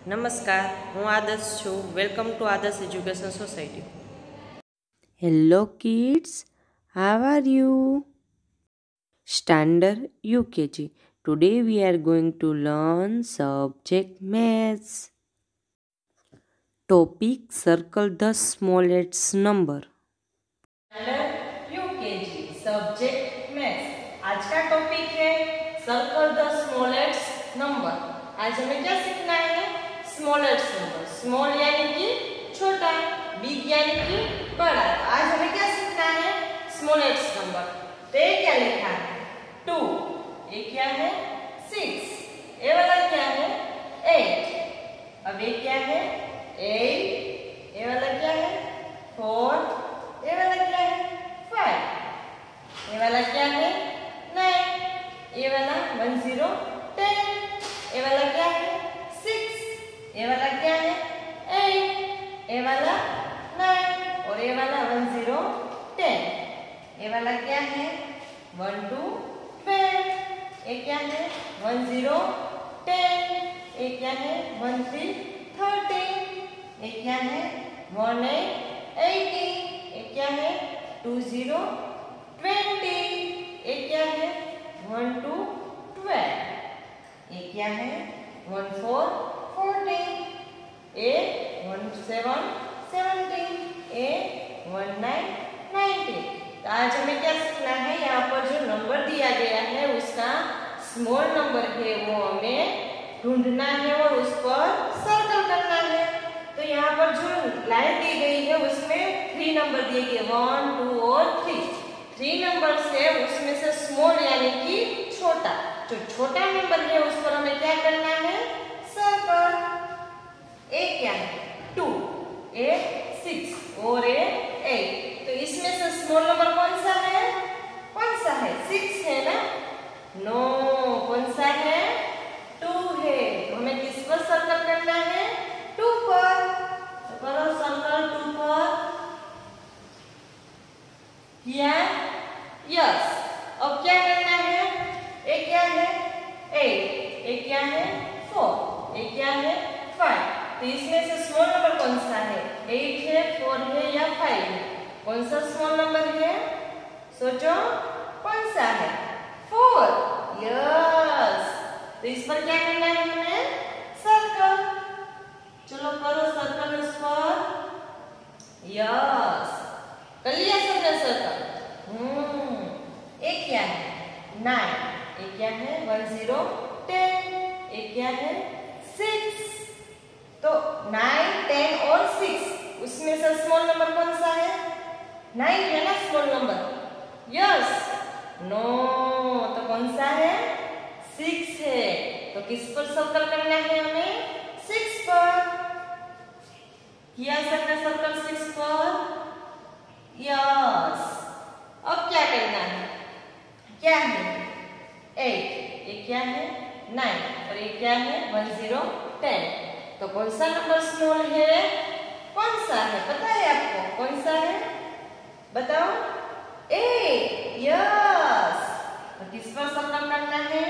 નમસ્કાર, હું આદર્શ છું. Welcome to Adarsh education society. Hello kids, how are you? Standard UKG. Today we are going to learn subject maths. Topic: circle the smallest number. Standard UKG subject maths. आज का topic है circle the smallest number. आज हमें क्या सीखना है? Smallest number. Small यानी कि छोटा, बिग यानी कि बड़ा. आज हमें क्या सीखना है? Smallest number. तो ये क्या लिखा है? 2. ये क्या है? 6. ये वाला क्या है? 8. अब ये क्या है? 8. ये वाला क्या है? 4. ये वाला क्या है? 5. ये वाला क्या है? 9. ये वाला 1 0 10. ये वाला क्या है? 6. ये वाला क्या है? 8. ये वाला 9 और ये वाला 1 0 10. ये वाला क्या है? 1 2 12. ये क्या है? 1 0 10. ये क्या है? 1 3 13. ये क्या है? 1 8 18. ये क्या है? 2 0 20. ये क्या है? 1 2 12. ये क्या है? 1 4 14. ये 1 7 17. ये 1 9 19. तो आज हमें क्या सीखना है? यहाँ पर जो नंबर दिया गया है उसका स्मॉल नंबर है वो हमें ढूंढना है और उस पर सर्कल करना है. तो यहाँ पर जो लाइन दी गई है उसमें 3 नंबर दिए गए, 1 2 और 3. 3 नंबर से उसमें से स्मॉल यानी कि छोटा, जो छोटा नंबर है उस पर हमें क्या करना है? सर्कल. ए क्या है? 2. ए 6 और ए 8. तो इसमें से स्मॉल नंबर कौन सा है? कौन सा है? 6 है ना? नो. कौन सा है? 2 है. तो हमें किस पर सर्कल करना है? 2 पर. तो करो सर्कल 2 पर. किया? यस. अब क्या करना है? ये क्या है? 8. ये क्या है? 4. ये क्या है? 5. तो इसमें से स्मॉल नंबर कौन सा है? 8 है, 4 है या 5 है? कौन सा स्मॉल नंबर है? सोचो. कौन सा है? 4. यस. तो इस पर क्या करना है हमें? सर्कल. चलो करो सर्कल इस पर. यस. कर लिया सबने सर्कल? ये क्या है? 9. ये क्या है? 1 0 10. ये क्या है? 6. तो 9 10 और 6 उसमें से स्मॉल नंबर कौन सा है? 9 है ना स्मॉल नंबर? यस. नो. तो कौन सा है? 6 है. तो किस पर सर्कल करना है हमें? 6 पर. किया सबने सर्कल 6 पर? यस. अब क्या करना है? क्या है? 8. ये क्या है? 9 और ये क्या है? 1 0 10. तो कौन सा नंबर स्मॉल है? कौन सा है? पता है आपको? कौन सा है? बताओ. 8. यस. तो किस पर सर्कल करना है?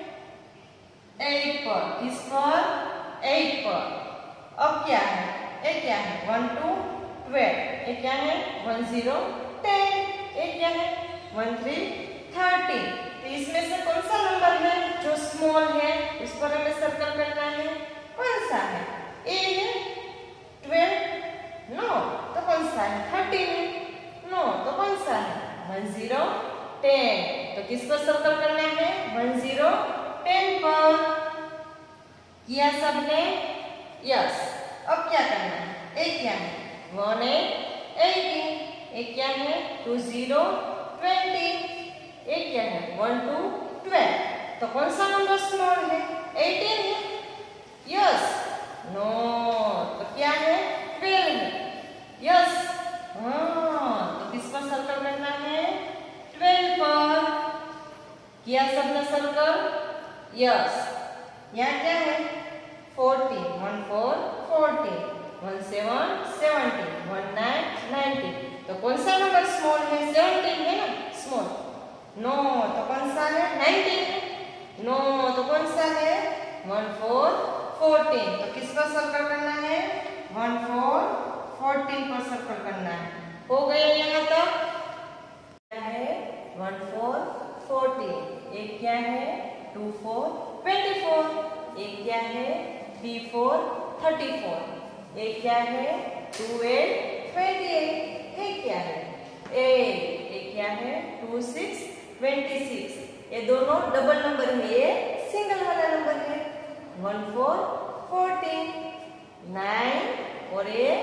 8 पर. किस पर? 8 पर. अब क्या है? ये क्या है? 1 2 12. ये क्या है? 1 0 10. ये क्या है? 1 3 13. तो इसमें से कौन सा नंबर है जो स्मॉल है? उस पर हमें सर्कल करना है. कौन सा है? ए है? 12? नो. तो कौन सा है? 13 है? नो. तो कौन सा है? 1 0 10. तो किस पर सर्कल करना है? 1 0 10 पर. किया सबने? यस. अब क्या करना है? ये क्या है? 1 8 18. ये क्या है? 2 0 20. ये क्या है? 1 2 12. तो कौन सा नंबर स्मॉल है? 18 है? यस. नो. तो क्या है? 12 है? यस. तो किस पर सर्कल करना है? 12 पर. किया सबने सर्कल? यस. यहाँ क्या है? 14. 1 4 14. 1 7 17. 1 9 19. तो कौन सा नंबर स्मॉल है? 17 है ना स्मॉल? नो. तो कौन सा है? 19 है? नो. तो कौन सा है? 1 4 14. तो किस पर सर्कल करना है? 1 4 14 पर सर्कल करना है। हो गया यहाँ तक? क्या है? 1 4 14। एक क्या है? 2 4 24। एक क्या है? 3 4 34। एक क्या है? 2 8 28। एक क्या है? 8। एक क्या है? 2 6 26। ये दोनों डबल नंबर में, ये सिंगल वाला नंबर है। 1 4 14 9 और ये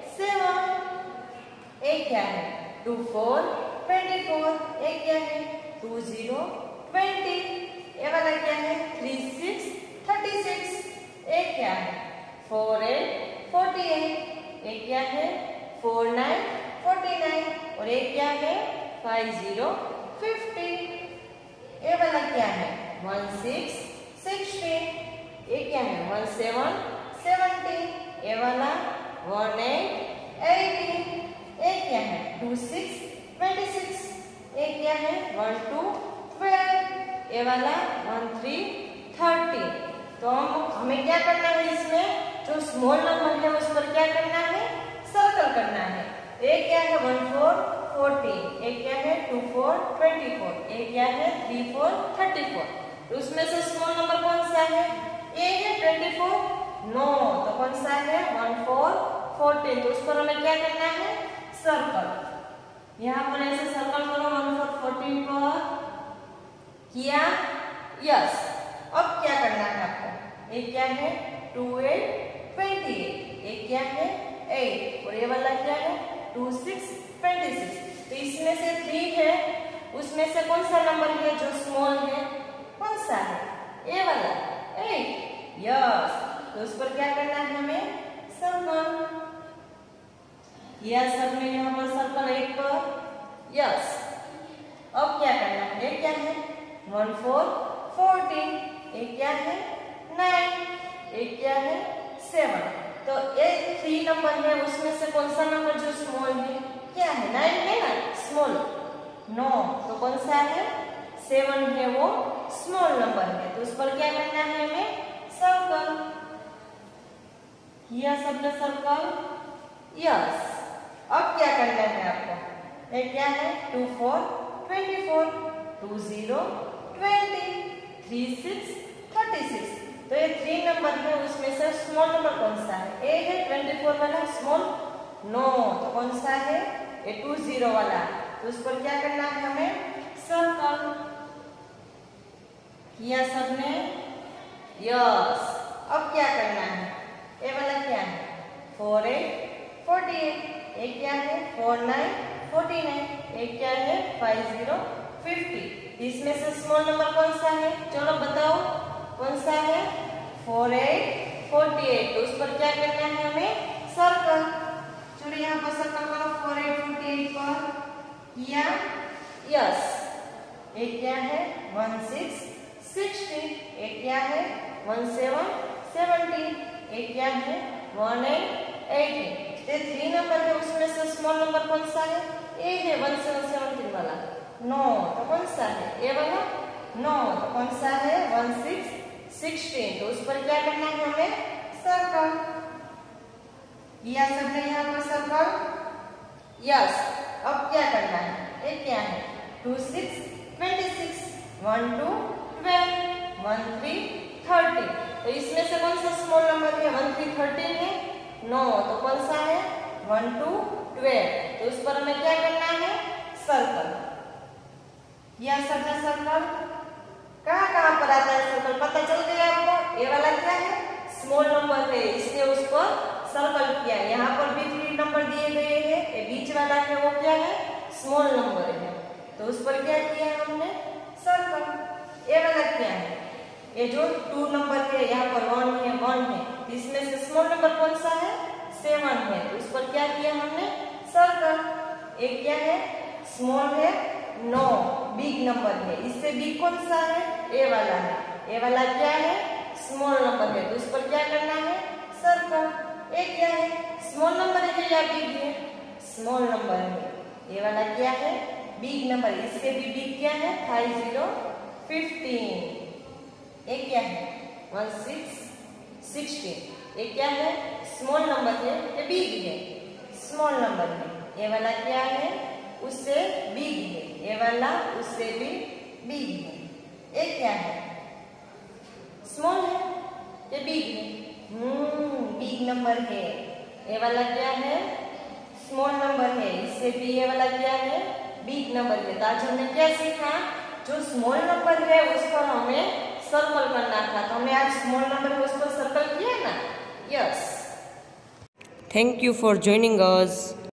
7। एक क्या है? 2 4 24। एक क्या है? 2 0 20। ये वाला क्या है? 3 6 36। एक क्या है? 4 8 48। एक क्या है? 4 9 49। और एक क्या है? 5 0 50। ये वाला क्या है? 1 6 16। ये क्या है? 1 7 17। ये वाला 1 8 18। ये क्या है? 2 6 26। ये क्या है? 1 2 12। ये वाला 1 3 30। तो हमें क्या करना है? इसमें जो स्मॉल नंबर है उस पर क्या करना है? सर्कल करना है। एक क्या है? 1 4 14। एक क्या है? 2 4 24। एक क्या है? 3 4 34। तो उसमें से स्मॉल नंबर कौन सा है? ए है 24? नो। तो कौन सा है? 1 4 14। तो उस पर हमें क्या करना है? सर्कल। यहाँ पर ऐसे सर्कल करो 1 4 14 पर। किया? यस। अब क्या करना है आपको? एक क्या है? 2 8 28। एक क्या है? 8। और ये वाला क्या है? 2 6 26। तो इसमें से 3 है, उसमें से कौन सा नंबर है जो स्मॉल है? कौन सा है? ये वाला 8। यस। तो उस पर क्या करना है हमें? सर्कल। यस, सब में यहाँ पर सर्कल 8 पर। यस। अब क्या करना है? ये क्या है? 1 4 14। एक क्या है? 9। एक क्या है? 7। तो ये 3 नंबर है, उसमें से कौन सा नंबर जो स्मॉल है? क्या है? 9 है ना स्मॉल? नो। तो कौन सा है? 7 है, वो स्मॉल नंबर है। तो उस पर क्या करना है हमें? सर्कल। किया सबने सर्कल? यस। अब क्या करना है आपको? ये क्या है? 2 4 24। 2 0 20। 3 6 36। तो ये 3 नंबर है, उसमें से स्मॉल नंबर कौन सा है? ए है 24 वाला स्मॉल? नो। तो कौन सा है? ये 2 0 वाला। तो उस पर क्या करना है हमें? सर्कल। किया सबने? यस। अब क्या करना है? ये वाला क्या है? 4 8 48। एक क्या है? 4 9 49। एक क्या है? 5 0 50। इसमें से स्मॉल नंबर कौन सा है? चलो बताओ कौन सा है? 4 8 48। तो उस पर क्या करना है हमें? सर्कल। चलो यहाँ पर सर्कल करो 4 8 48 पर। किया? यस। एक क्या है? 1 6 60। एक क्या है? 1 7 17। एक क्या है? 1 8 18। ये 3 नंबर है, उसमें से स्मॉल नंबर कौन सा है? ए है 1 7 17 वाला। नो। तो कौन सा है? ए वाला? नो। तो कौन सा है? 1 6 16। तो उस पर क्या करना है हमें? सर्कल। किया सबने यहाँ पर सर्कल? यस। अब क्या करना है? ये क्या है? 2 6 26। 1 2 12। 1 3 30। तो इसमें से कौन सा स्मॉल नंबर है? 1 3 13 है? नो। तो कौन सा है? 1 2 12। तो उस पर हमें क्या करना है? सर्कल। किया सबने सर्कल? कहाँ कहाँ पर आता है सर्कल? पता चल गया आपको? ये वाला क्या है? स्मॉल नंबर है, इसलिए उस पर सर्कल किया। यहाँ पर भी 3 नंबर दिए गए हैं। ये बीच वाला है, वो क्या है? स्मॉल नंबर है। तो उस पर क्या किया हमने? सर्कल। ये वाला क्या है? ये जो 2 नंबर है, यहाँ पर 1 है 1 है। इसमें से स्मॉल नंबर कौन सा है? 7 है। तो उस पर क्या किया हमने? सर्कल। एक क्या है? स्मॉल है? नो। बिग नंबर है। इससे बिग कौन सा है? ए वाला है। ए वाला क्या है? स्मॉल नंबर है। तो उस पर क्या करना है? सर्कल। ए क्या है? स्मॉल नंबर है या बिग है? स्मॉल नंबर है। ये वाला क्या है? Big number. इससे भी बिग क्या है? 5 0 15। ये क्या है? 1 6 16। ये क्या है, स्मॉल नंबर है कि बिग है, स्मॉल नंबर है। ये वाला क्या है, उससे बिग है, ये वाला उससे भी बिग है। ये क्या है, स्मॉल है कि बिग है, बिग नंबर है। ये वाला क्या है, स्मॉल नंबर है, इससे भी ये वाला क्या है, बिग नंबर है। तो आज हमने क्या सीखा, जो स्मॉल नंबर है उस पर हमें सर्कल करना था। तो हमने आज स्मॉल नंबर है उस पर सर्कल किया ना, yes. Thank you for joining us.